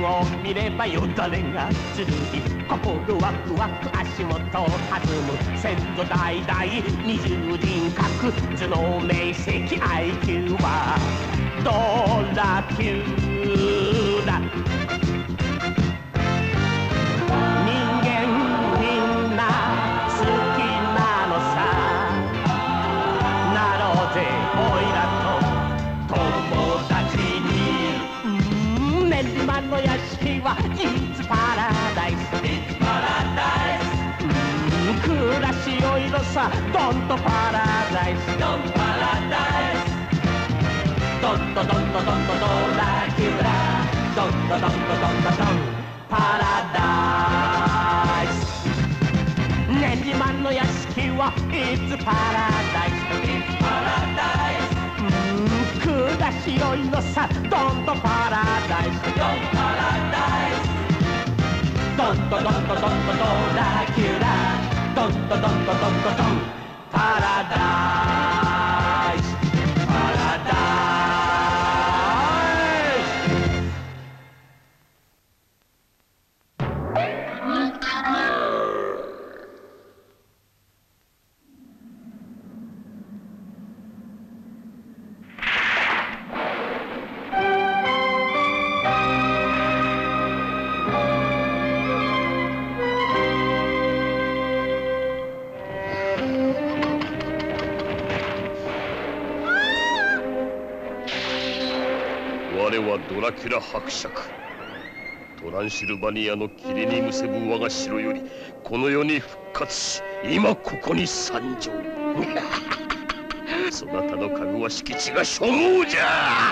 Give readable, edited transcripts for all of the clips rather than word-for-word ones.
を見ればよだれがつるり心ワクワク足元を弾む先祖代々二重人格頭脳明晰 IQ はドラキューラ人間みんな好きなのさなろうぜおいらと友達に練馬の屋敷は It's Paradise It's Paradise 暮らしよいろさ Don't Paradise Don't Paradise ドンドドンドドンドドラキュラドンドドンドドンドドンパラダイス練馬の屋敷は It's Paradise It's Paradise 暮らしよいのさ Don't Paradise Don't Paradise ドンドドンドドンドドラキュラドンドドンドドンドドンパラダイスパラダイス我はドラキュラ伯爵。トランシルバニアの霧にむせぶ我が城よりこの世に復活し今ここに参上そなたのかぐわ敷地が所望じゃ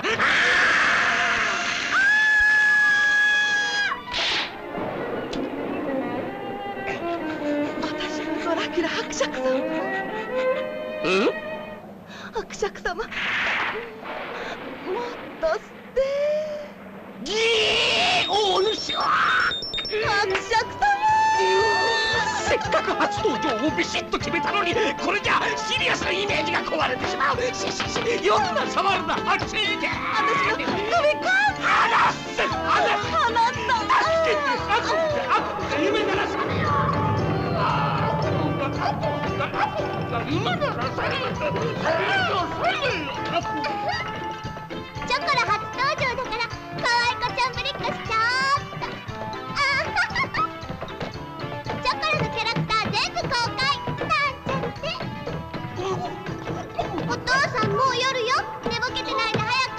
私のドラキュラ伯爵様伯爵様もっと捨てギーお主は伯爵様せっかく初登場をビシッと決めたのにこれじゃシリアスなイメージが壊れてしまう夜な触るなあっちいけ私の飛び込んで離せ離して助けて夢なら覚めよ今なら覚めよチョコラ初登場だから可愛い子ちゃんぶりっこしちゃおっとチョコラのキャラクター全部公開なんちゃってお父さんもう夜よ寝ぼけてないで早く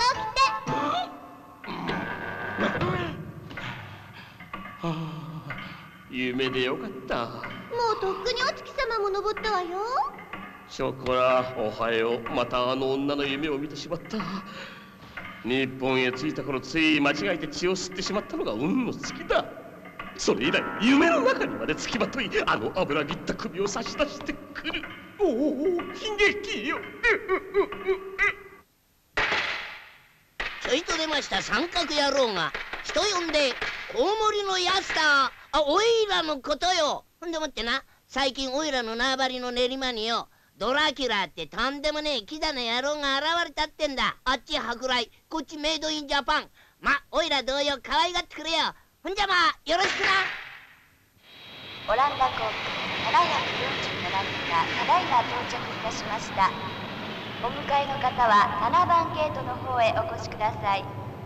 起きて夢でよかったもうとっくにお月様も登ったわよショコラおはようまたあの女の夢を見てしまった日本へ着いた頃つい間違えて血を吸ってしまったのが運の尽きだそれ以来夢の中にまでつきまといあの油ぎった首を差し出してくるおお悲劇よちょいと出ました三角野郎が人呼んでコウモリのヤスターおいらのことよほんでもってな最近おいらの縄張りの練馬によドラキュラってとんでもねえキザな野郎が現れたってんだあっち舶来こっちメイドインジャパンまおいら同様可愛がってくれよほんじゃまあよろしくなオランダ航空747便がただいま到着いたしましたお迎えの方は7番ゲートの方へお越しください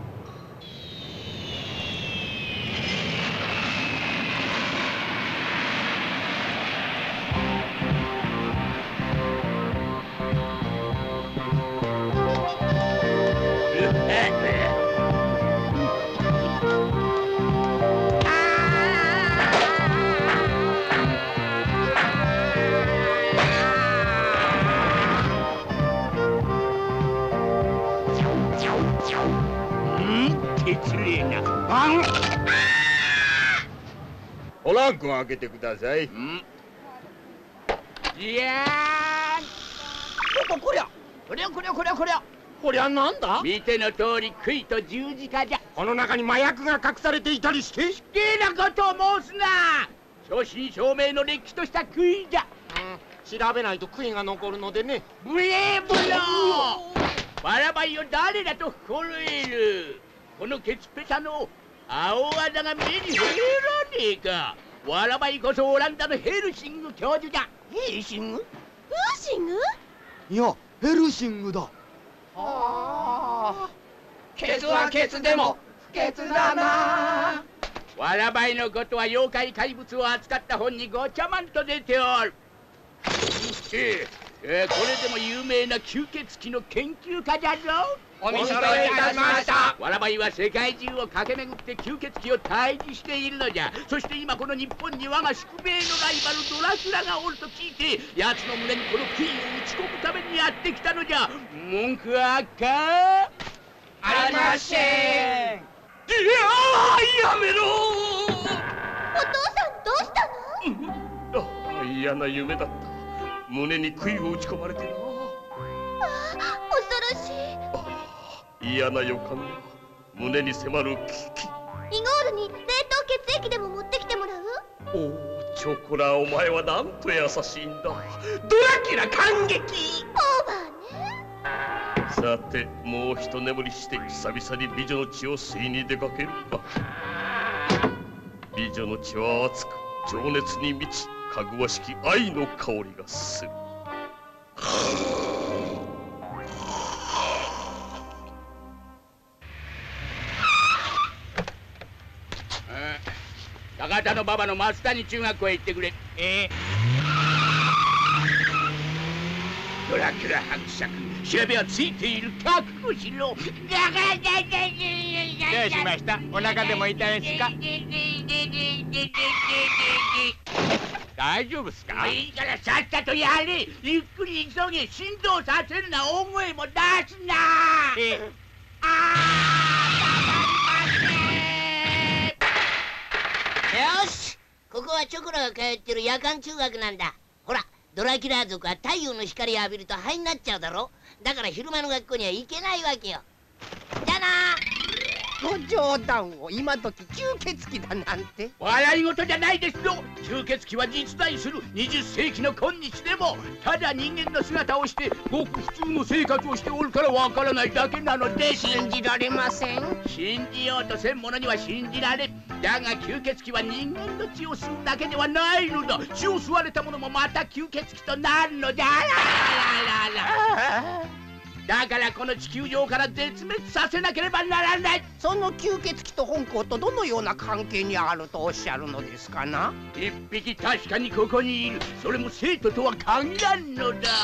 失礼なバントランクを開けてくださいいやーこりゃこりゃなんだ見ての通り杭と十字架じゃこの中に麻薬が隠されていたりして失礼なことを申すな正真正銘のれっきとした杭じゃ調べないと杭が残るのでねブレーブローバラバイを誰だと心得るこのケツペタの青穴が目に入らねえか。わらばいこそオランダのヘルシング教授じゃ。 ヘルシング？ フーシング？ いやヘルシングだ。 ケツはケツでも不潔だな。わらばいのことは妖怪怪物を扱った本にごちゃまんと出ておる。そして、これでも有名な吸血鬼の研究家じゃぞ。 お見そろいいたしました。 わらばいは世界中を駆け巡って吸血鬼を退治しているのじゃ。そして今この日本に我が宿命のライバルドラキュラがおると聞いて、奴の胸にこの杭を打ち込むためにやってきたのじゃ。文句はあかありません。 いややめろ。 お父さんどうしたの？ 嫌な夢だった。胸に杭を打ち込まれてな。 恐ろしい。 嫌な予感が胸に迫る危機。 イゴールに冷凍血液でも持ってきてもらう？ おお、チョコラ、お前はなんと優しいんだ。ドラキュラ感激。 オーバーね。 さて、もう一眠りして久々に美女の血を吸いに出かけるか。美女の血は熱く情熱に満ち、かぐわしき愛の香りがする。 高田の馬場の増谷中学校へ行ってくれ。ドラキュラ伯爵、調べはついている。覚悟しろ。どうしました？お腹でも痛いですか？大丈夫っすか？いいからさっさとやれ。ゆっくり急げ。振動させるな。大声も出すな。 よし、ここはチョコラが通ってる夜間中学なんだ。ほら、ドラキュラ族は太陽の光を浴びると灰になっちゃうだろ。だから昼間の学校には行けないわけよ。じゃあな。 ご冗談を。今時吸血鬼だなんて笑い事じゃないですよ。吸血鬼は実在する。20世紀の今日でもただ人間の姿をしてごく普通の生活をしておるからわからないだけなのです。 信じられません。 信じようとせん者には信じられん。だが吸血鬼は人間の血を吸うだけではないのだ。血を吸われた者もまた吸血鬼となるのじゃ。だからこの地球上から絶滅させなければならない。 その吸血鬼と本校とどのような関係にあるとおっしゃるのですかな？ 一匹確かにここにいる。それも生徒とは限らんのだ。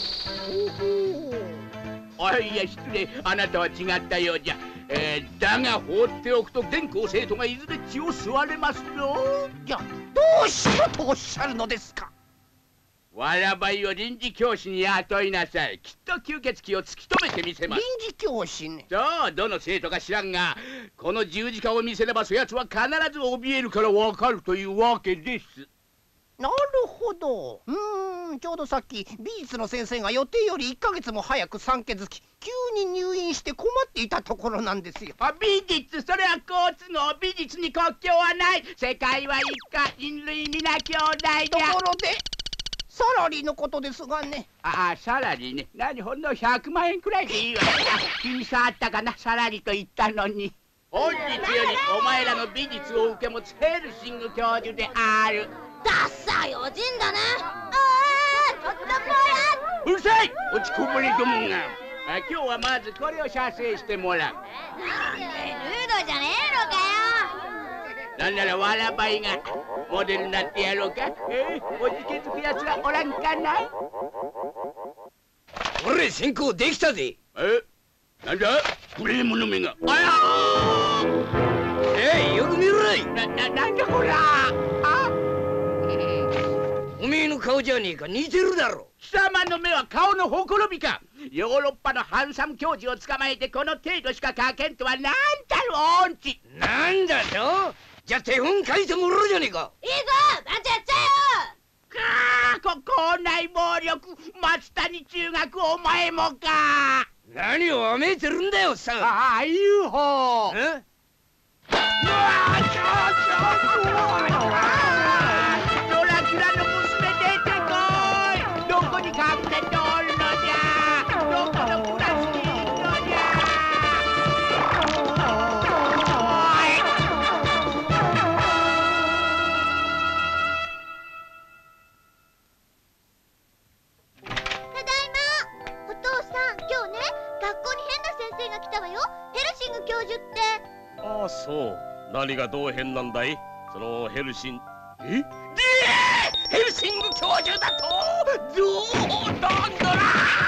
あ、いや失礼、あなたは違ったようじゃ。だが放っておくと全校生徒がいずれ血を吸われますぞ。 じゃあどうしろとおっしゃるのですか？ わらばいを臨時教師に雇いなさい。きっと吸血鬼を突き止めてみせます。 臨時教師ね。 そう、どの生徒か知らんが、この十字架を見せればそやつは必ず怯えるからわかるというわけです。 なるほど。ちょうどさっき美術の先生が予定より1ヶ月も早く産気づき、急に入院して困っていたところなんですよ。 美術、それは好都合。美術に国境はない。世界は一家、人類皆兄弟とだ。 ころでサラリーのことですがね。 ああ、サラリーね。何、ほんの100万円くらいでいいわ。気に障ったかな、サラリーと言ったのに。本日よりお前らの美術を受け持つヘルシング教授である。 ダッサいおじんだね。 ちょっとこうるさい、落ちこぼれどもが。今日はまずこれを写生してもらう。 ルードじゃねえのかよ。 なんならわらばいがモデルになってやろうか。おじけつくやつはおらんかな。 俺先行できたぜ。 なんだクレームの目が。 よく見ろい。 なんだこら。 おめえの顔じゃねえか、似てるだろ。 貴様の目は顔のほころびか。ヨーロッパのハンサム教授を捕まえてこの程度しか書けんとはなんたる音痴。 なんだと。じゃあ手本書いてもらうじゃねえか。 いいぞ、バンチやっちゃ校内暴力、松谷中学お前もか。 何をわめいてるんだよさ。 ああ、UFO。ドラキュラの娘出てこい。どこに隠れておるのじゃ。どこのクラスにいるのじゃ。 そう、何がどう変なんだい、そのヘルシン。ヘルシング教授だと。どうなんだら。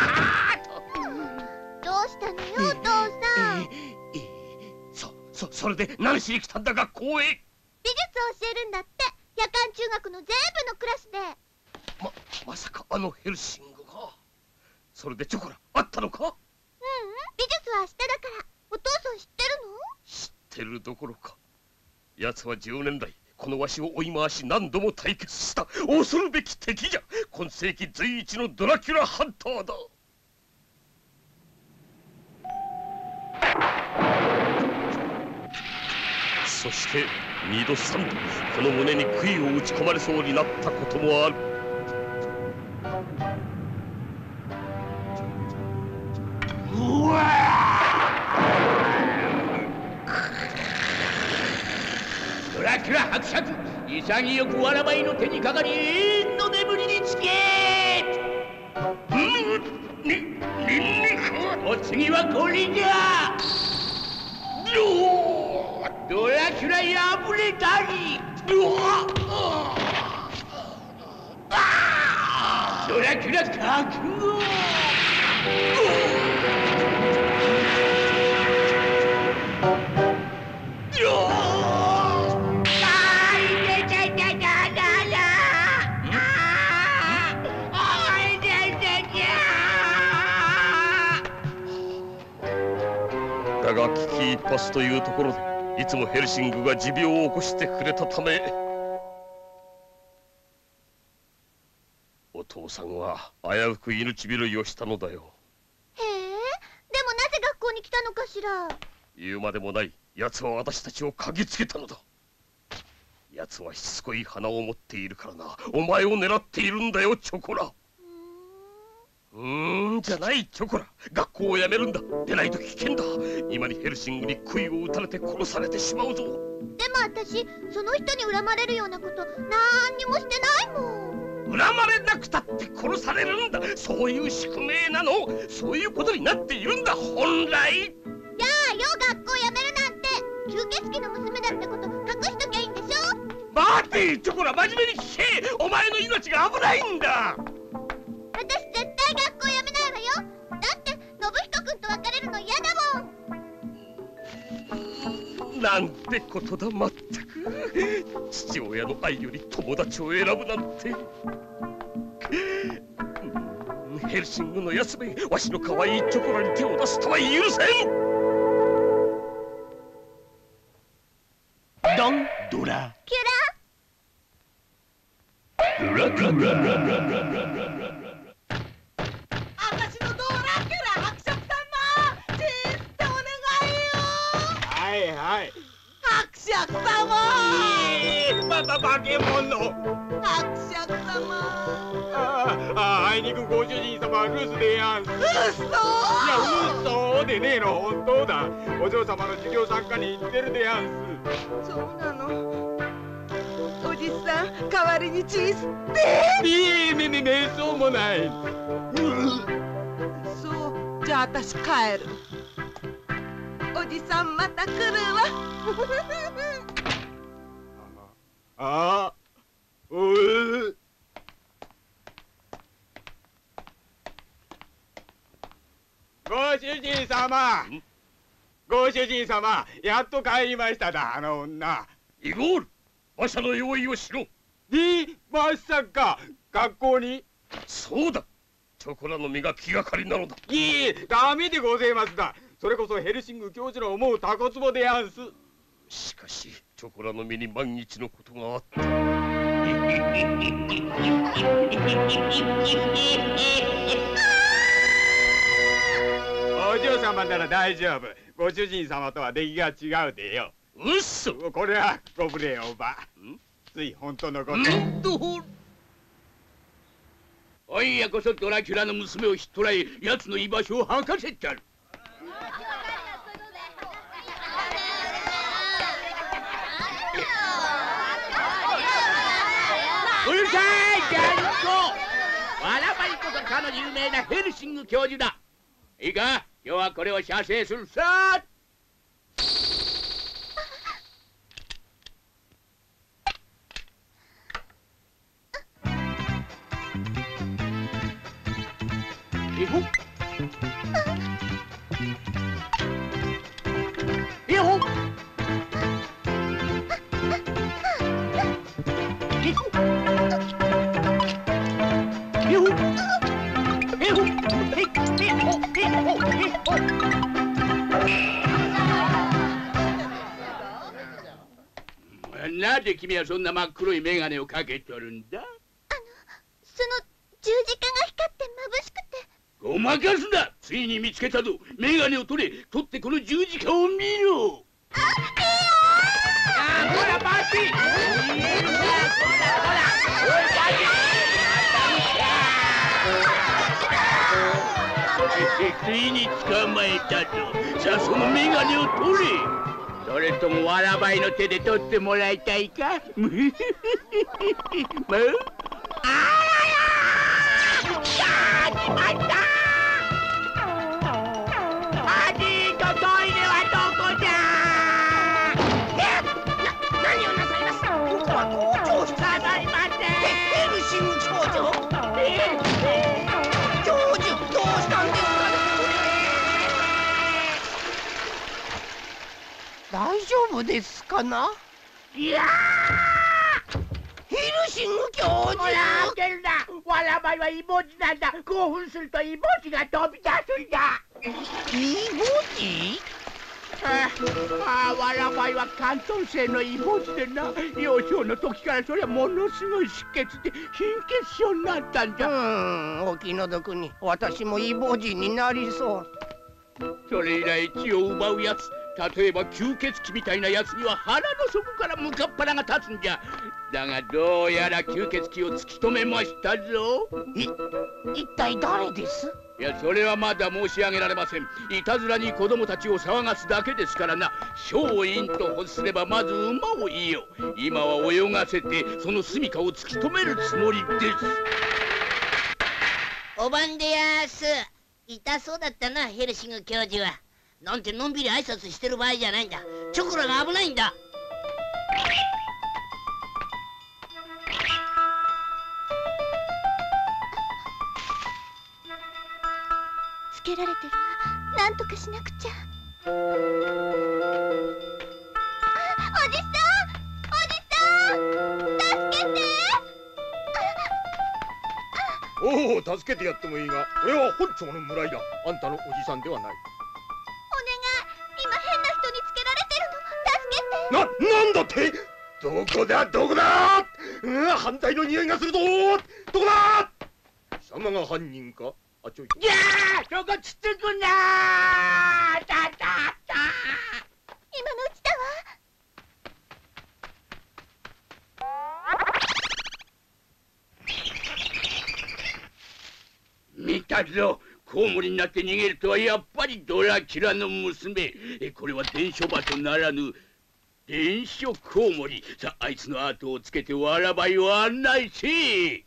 どうしたのよ、お父さん。 それで何しに来たんだ、学校へ。 美術を教えるんだって。夜間中学の全部のクラスで。 まさかあのヘルシングが。それでチョコラあったのか。 美術は明日だから。お父さん知ってるの？ 知ってるどころか、奴は10年来このわしを追い回し何度も対決した恐るべき敵じゃ。今世紀随一のドラキュラハンターだ。そして2度3度この胸に杭を打ち込まれそうになったこともある。うわドラキュラ伯爵、潔くわらばいの手にかかり永遠の眠りにつけ。ニンニク。お次はこれじゃ。ドラキュラ破れたり。ドラキュラ覚悟。 だが危機一髪というところでいつもヘルシングが持病を起こしてくれたため、お父さんは危うく命拾いをしたのだよ。 へえ、でもなぜ学校に来たのかしら。 言うまでもない。奴は私たちを嗅ぎつけたのだ。奴はしつこい鼻を持っているからな。お前を狙っているんだよ、チョコラ。じゃないチョコラ。学校を辞めるんだ。出ないと危険だ。今にヘルシングに杭を打たれて殺されてしまうぞ。 でも私その人に恨まれるようなことなんにもしてないもん。 恨まれなくたって殺されるんだ。そういう宿命なの。そういうことになっているんだ本来。 やあよ、学校辞めるなんて。吸血鬼の娘だってこと隠しときゃいいんでしょ。 待てチョコラ、真面目に聞け。お前の命が危ないんだ。 私絶対学校辞めないわよ。だって信彦君と別れるの嫌だもん。 なんてことだ。まったく父親の愛より友達を選ぶなんて。ヘルシングのやつめ、わしの可愛いチョコラに手を出すとは許せん。 ドンドラキュラドラキュラ。 私のドラキュラ伯爵様、ちーってお願いよ。 はいはい。 伯爵様、 化け物。 伯爵様。 あいにくご主人様は留守でやんす。 嘘。 いや嘘でねえの本当だ。お嬢様の授業参加に行ってるでやんす。 そうなの。おじさん代わりにチーズってめそうもない。 そうじゃあ私帰る。おじさんまた来るわ。 あおう。ご主人様、ご主人様、やっと帰りましただ、あの女。 イゴール、馬車の用意をしろ。 まさか学校に。 そうだ、チョコラの実が気がかりなのだ。 ダメでございますだ。それこそヘルシング教授の思うタコツボでやんす。 しかしチョコラの実に万一のことがあった。 お嬢様なら大丈夫。ご主人様とは出来が違うでよ。 うっそ。 これはご無礼おば。つい本当のこと。 おいやこそドラキュラの娘をひっ捕らえ、奴の居場所を吐かせてやる。うるさいジャンコ。わらばいこそかの有名なヘルシング教授だ。いいか、今日はこれを射精するさ。 あよほなぜ君はそんな真っ黒い眼鏡をかけとるんだ？ その十字架が光って眩しくて。 ごまかすな！ついに見つけたぞ。眼鏡を取れ。取ってこの十字架を見ろ。ほらパーティー。ついに捕まえたぞ。さあその眼鏡を取れ。それともわらばいの手で取ってもらいたいか？ 大丈夫ですかな？ いやヘルシング教授。 ほら開けるな。わらばいはイボジなんだ。興奮するとイボジが飛び出すんだ。 イボジ？ わらばいは関東性のイボジでな。幼少の時からそれはものすごい出血で貧血症になったんだ。 お気の毒に私もイボジになりそう。 それ以来血を奪うやつ、例えば吸血鬼みたいなやつには腹の底から向かっ腹が立つんじゃ。だがどうやら吸血鬼を突き止めましたぞ。 一体誰です？ いや、それはまだ申し上げられません。いたずらに子供たちを騒がすだけですからな。松陰と欲すればまず馬を言いよ。今は泳がせてその住処を突き止めるつもりです。 おばんでやす。痛そうだったな、ヘルシング教授は。なんてのんびり挨拶してる場合じゃないんだ。チョコラが危ないんだ。 つけられてるわ。なんとかしなくちゃ。おじさん、助けて。 おお、助けてやってもいいが、俺は本庁の村井だ。あんたのおじさんではない。 お願い、今変な人につけられてるの。助けて。 なんだってどこだどこだ、犯罪の匂いがするぞ。どこだ。貴様が犯人か？あ、ちょいと。 いやー、そこつつくなー。たたた。 今のうちだわ。 見たぞ。コウモリになって逃げるとはやっぱりドラキュラの娘。これは伝書バトならぬ伝書コウモリ。さあ、あいつの後をつけてわらばいを案内せ。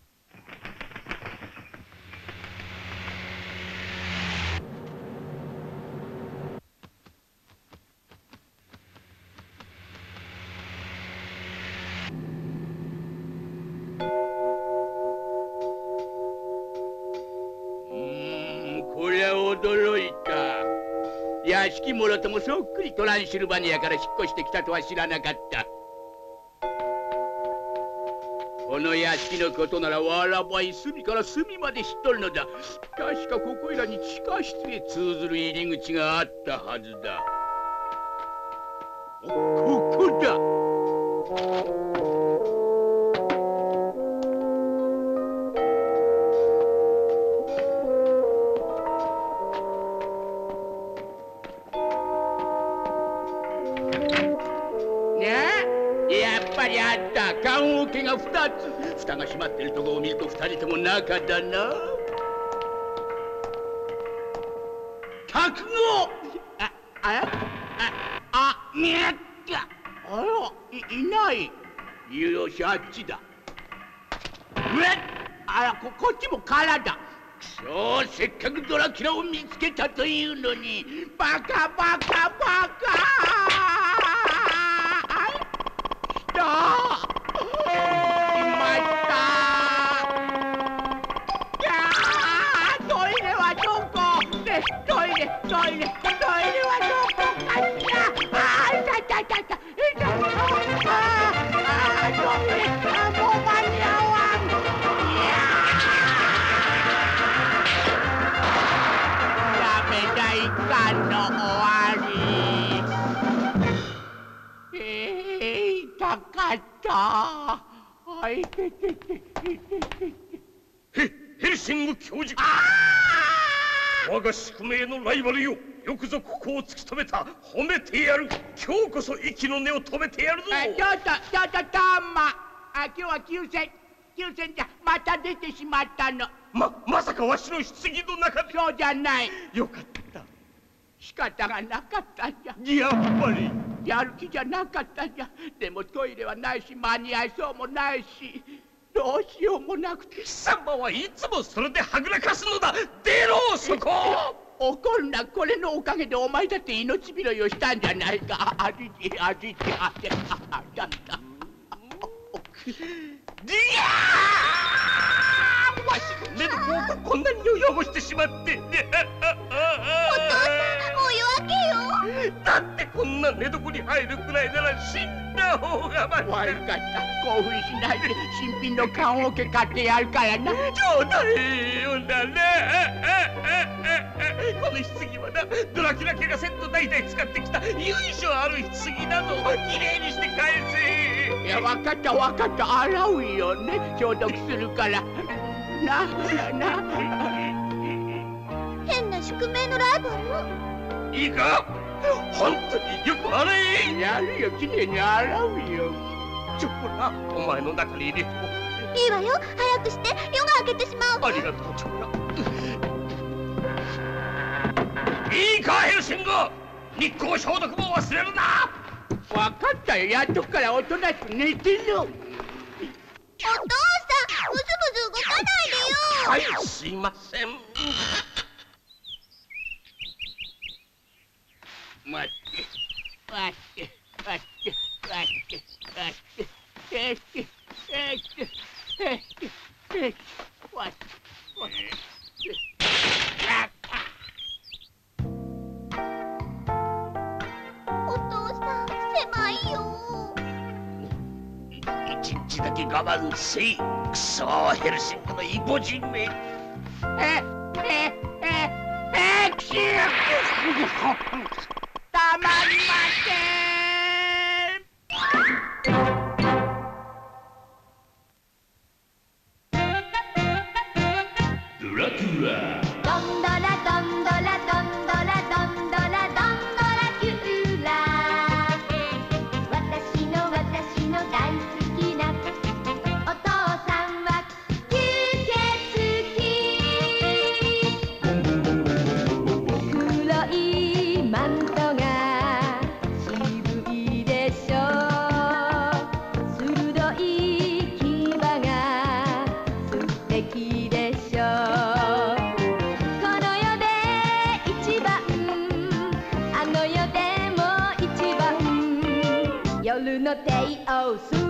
こりゃ驚いた。屋敷もろともそっくりトランシルバニアから引っ越してきたとは知らなかった。この屋敷のことならわらばい隅から隅まで知っとるのだ。確かここいらに地下室へ通ずる入り口があったはずだ。ここだ。やっぱりあった。棺桶が2つ。蓋が閉まってるとこを見ると2人とも中だな。覚悟。見えた。あら、いない。よし、あっちだ。あら、こっちも空だ。くそ、せっかくドラキュラを見つけたというのに。バカバカバカ。トイレはどこ？ イレはどこかしら。ああ、いたいたいたいた。トイレ、もう間に合わん。ダメだ、いかんの終わり。痛かった。あいててててて。 ヘルシング教授、我が宿命のライバルよ、よくぞここを突き止めた。褒めてやる。今日こそ息の根を止めてやるぞ。 ちょっとタンマ、今日は9戦じゃまた出てしまったの。 まさかわしの棺の中で。 そうじゃない。 よかった。 仕方がなかったんじゃ。 やっぱりやる気じゃなかったんじゃ。でもトイレはないし、間に合いそうもないし、どうしようもなくて。 貴様はいつもそれではぐらかすのだ。出ろそこ。 怒るな。これのおかげでお前だって命拾いをしたんじゃないか。あじじだった。 わしの目の方がこんなに汚してしまって。お父さん、 お湯開けよ。 だってこんな寝床に入るくらいなら死んだ方がまだ。 悪かった。興奮しないで新品の棺桶買ってやるからな。 ちょうだいよな。この棺はな、ドラキュラ家が先祖代々使ってきた由緒ある棺なの。きれいにして返せ。 いや、わかった洗うよね。消毒するからな。 変な宿命のライバル。 いいか、本当によく洗え。 やるよ、きれいに洗うよ。 ちょっとな、お前の中に入れてもいいわよ、早くして。夜が明けてしまう。 ありがとう、チョコラ。いいか、ヘルシング、日光消毒も忘れるな。 わかったよ、やっとくからおとなしく寝てる。お父さん、 ブツブツ動かないでよ。 はい、すいません。 待って。 お父さん、狭いよ。 一日だけ我慢せい。クソヘルシングのイボ人め。 クシュたまりません。 ドラキュラ。 ドンドラドンドラドンドラドンドラドンドラキューラ。私の大好きなお父さんは吸血鬼。黒いマントが渋いでしょう。鋭い牙が素敵でしょう。この世で一番、あの世でも一番、夜の帝王